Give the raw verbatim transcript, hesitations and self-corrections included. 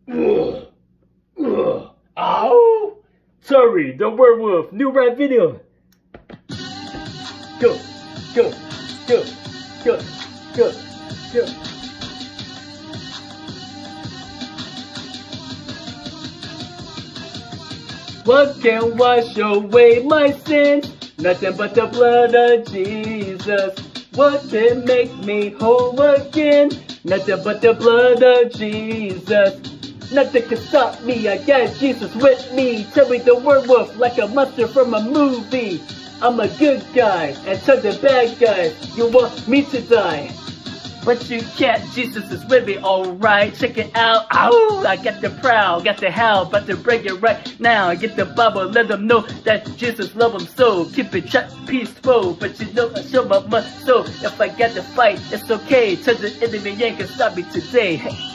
Ugh. Ugh. Ow! Sorry, the werewolf, new rap video. Go, go, go, go, go, go. What can wash away my sins? Nothing but the blood of Jesus. What can make me whole again? Nothing but the blood of Jesus. Nothing can stop me, I got Jesus with me. Tell me the werewolf like a monster from a movie. I'm a good guy, and tell the bad guys, you want me to die. But you can't, Jesus is with me, alright. Check it out, ow! I got the prowl, got the howl, about to break it right now. Get the Bible, let them know that Jesus love them so. Keep it shut, peaceful, but you know I show my muscle. If I got to fight, it's okay. Tell the enemy ain't gonna stop me today.